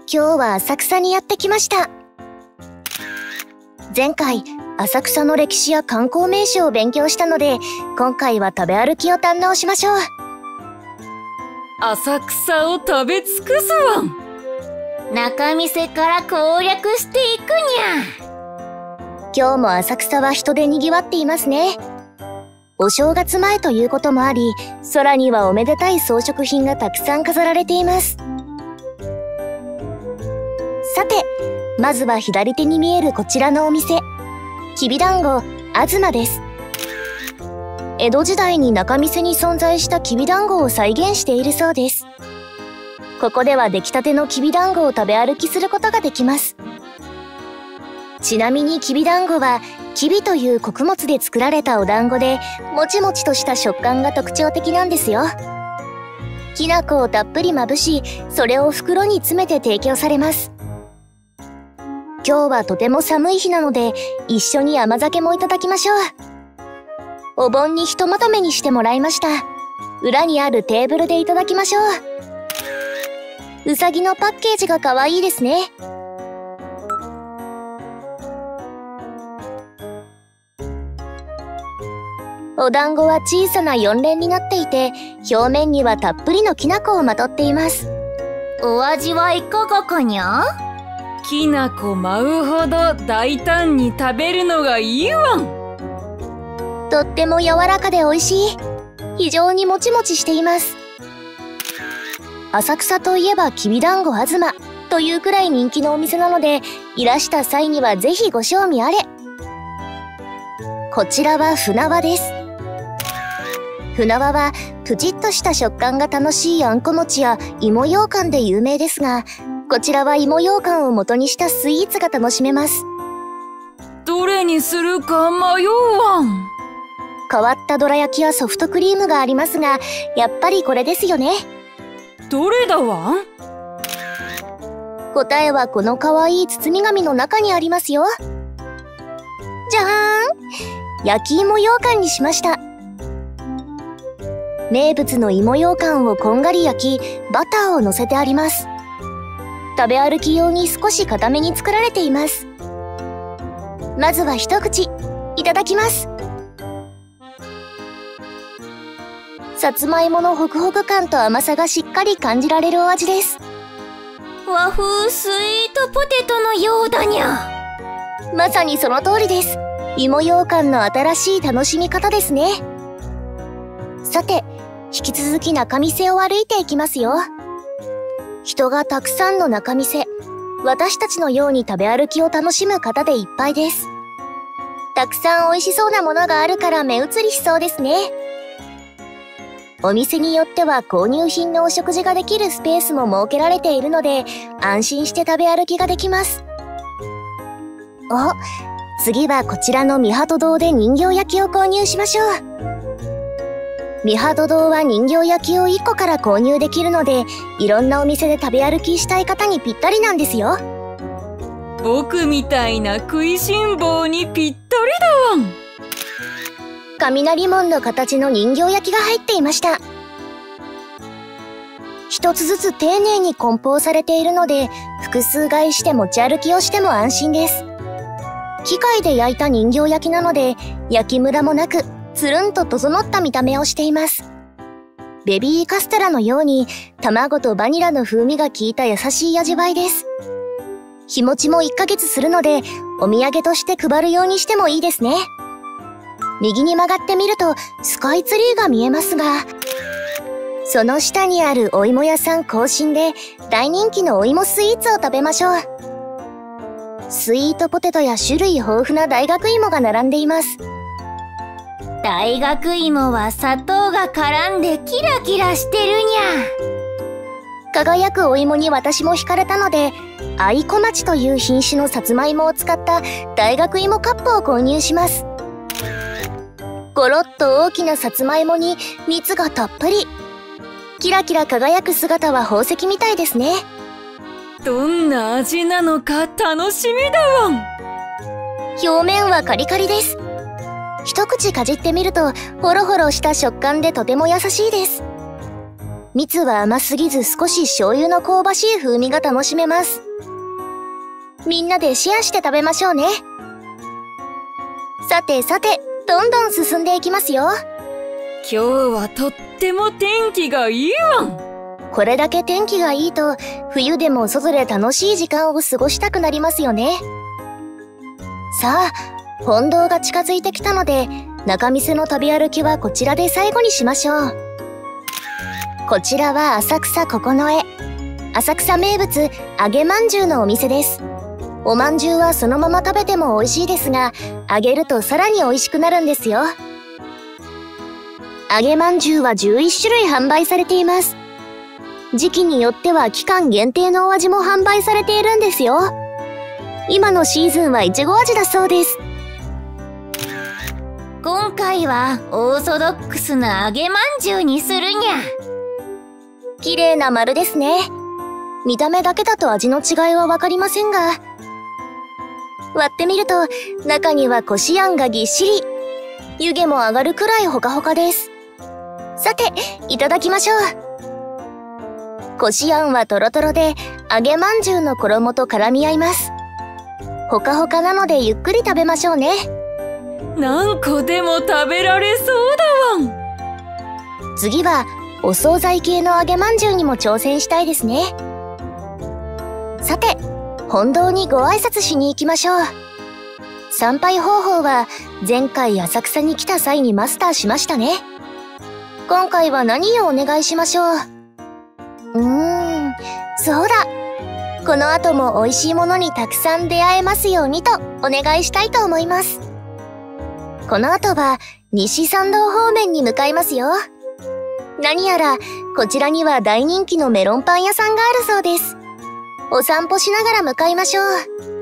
今日は浅草にやってきました。前回、浅草の歴史や観光名所を勉強したので、今回は食べ歩きを堪能しましょう。 浅草を食べ尽くすわん。 仲見世から攻略していくにゃ。今日も浅草は人で賑わっていますね。お正月前ということもあり、空にはおめでたい装飾品がたくさん飾られています。さて、まずは左手に見えるこちらのお店、きびだんごあずまです。江戸時代に仲見世に存在したきびだんごを再現しているそうです。ここでは出来たてのきびだんごを食べ歩きすることができます。ちなみにきびだんごはきびという穀物で作られたお団子で、もちもちとした食感が特徴的なんですよ。きな粉をたっぷりまぶし、それを袋に詰めて提供されます。今日はとても寒い日なので、一緒に甘酒もいただきましょう。お盆にひとまとめにしてもらいました。裏にあるテーブルでいただきましょう。うさぎのパッケージがかわいいですね。お団子は小さな4連になっていて、表面にはたっぷりのきな粉をまとっています。 お味はいかがかにゃ？ きなこ舞うほど大胆に食べるのがいいわん。 とっても柔らかで美味しい。非常にもちもちしています。浅草といえばきびだんごあずまというくらい人気のお店なので、いらした際にはぜひご賞味あれ。こちらは船輪です。船輪はプチッとした食感が楽しいあんこ餅や芋ようかんで有名ですが、こちらは芋ようかんを元にしたスイーツが楽しめます。 どれにするか迷うわん。 変わったどら焼きやソフトクリームがありますが、やっぱりこれですよね。 どれだわん？ 答えはこのかわいい包み紙の中にありますよ。じゃーん！焼き芋ようかんにしました。名物の芋ようかんをこんがり焼き、バターを乗せてあります。食べ歩き用に少し固めに作られています。まずは一口いただきます。さつまいものホクホク感と甘さがしっかり感じられるお味です。 和風スイートポテトのようだにゃ。 まさにその通りです。芋ようかんの新しい楽しみ方ですね。さて、引き続き仲見世を歩いていきますよ。人がたくさんの仲見世、私たちのように食べ歩きを楽しむ方でいっぱいです。たくさん美味しそうなものがあるから目移りしそうですね。お店によっては購入品のお食事ができるスペースも設けられているので、安心して食べ歩きができます。お、次はこちらの三鳩堂で人形焼きを購入しましょう。三鳩堂は人形焼きを1個から購入できるので、いろんなお店で食べ歩きしたい方にぴったりなんですよ。 僕みたいな食いしん坊にぴったりだわん。 雷門の形の人形焼きが入っていました。一つずつ丁寧に梱包されているので、複数買いして持ち歩きをしても安心です。機械で焼いた人形焼きなので、焼きムラもなく、つるんと整った見た目をしています。ベビーカステラのように卵とバニラの風味が効いた優しい味わいです。日持ちも1ヶ月するので、お土産として配るようにしてもいいですね。右に曲がってみるとスカイツリーが見えますが、その下にあるお芋屋さん更新で大人気のお芋スイーツを食べましょう。スイートポテトや種類豊富な大学芋が並んでいます。 大学芋は砂糖が絡んでキラキラしてるにゃ。 輝くお芋に私も惹かれたので、愛小町という品種のさつまいもを使った大学芋カップを購入します。ゴロッと大きなさつまいもに蜜がたっぷり。キラキラ輝く姿は宝石みたいですね。 どんな味なのか楽しみだわん。 表面はカリカリです。一口かじってみるとホロホロした食感でとても優しいです。 蜜は甘すぎず少し醤油の香ばしい風味が楽しめます。みんなでシェアして食べましょうね。さてさて、どんどん進んでいきますよ。 今日はとっても天気がいいわん。 これだけ天気がいいと、冬でも外で楽しい時間を過ごしたくなりますよね。さあ、本堂が近づいてきたので、仲見世の旅歩きはこちらで最後にしましょう。こちらは浅草九重。浅草名物、揚げまんじゅうのお店です。おまんじゅうはそのまま食べても美味しいですが、揚げるとさらに美味しくなるんですよ。揚げまんじゅうは11種類販売されています。時期によっては期間限定のお味も販売されているんですよ。今のシーズンはいちご味だそうです。 今回はオーソドックスな揚げまんじゅうにするにゃ。 綺麗な丸ですね。見た目だけだと味の違いはわかりませんが、割ってみると中にはこしあんがぎっしり。湯気も上がるくらいほかほかです。さて、いただきましょう。こしあんはトロトロで揚げまんじゅうの衣と絡み合います。ほかほかなのでゆっくり食べましょうね。 何個でも食べられそうだわん。 次はお惣菜系の揚げまんじゅうにも挑戦したいですね。さて、本堂にご挨拶しに行きましょう。参拝方法は前回浅草に来た際にマスターしましたね。今回は何をお願いしましょう。そうだ。この後も美味しいものにたくさん出会えますようにとお願いしたいと思います。この後は西参道方面に向かいますよ。何やらこちらには大人気のメロンパン屋さんがあるそうです。お散歩しながら向かいましょう。